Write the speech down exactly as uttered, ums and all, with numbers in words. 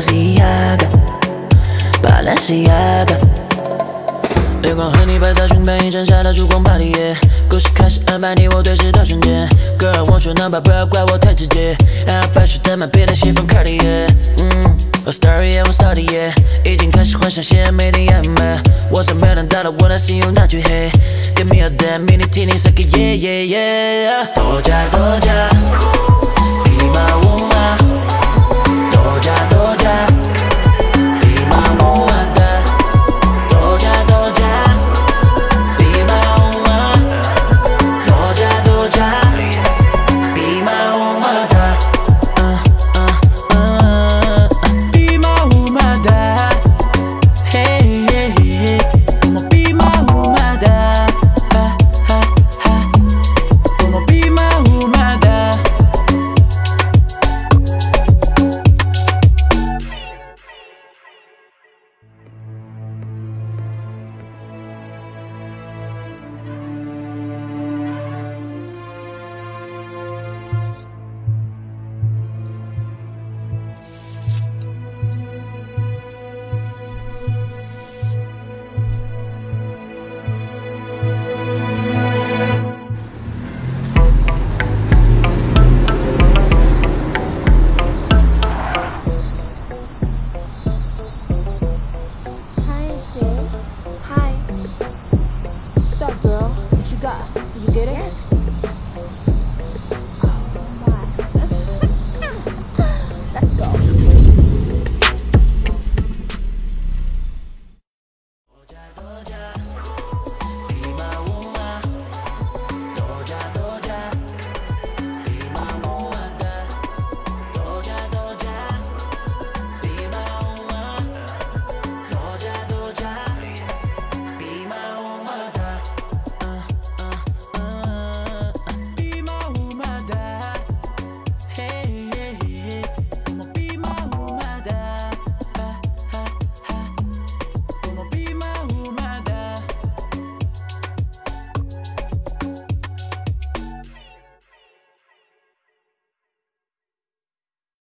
，Balenciaga。月光和你摆在裙摆映衬下的烛光 party， 故事开始安排你我对视的瞬间。Girl， 我说 number 不要怪我太直接，还要摆出的满别的西风 Cartier。嗯，我 story yeah， 我 study yeah， 已经开始幻想些美的样貌。我从没有等到的我那信用大巨黑 ，Give me a damn， mini teeny 三个 yeah yeah yeah。多加多加。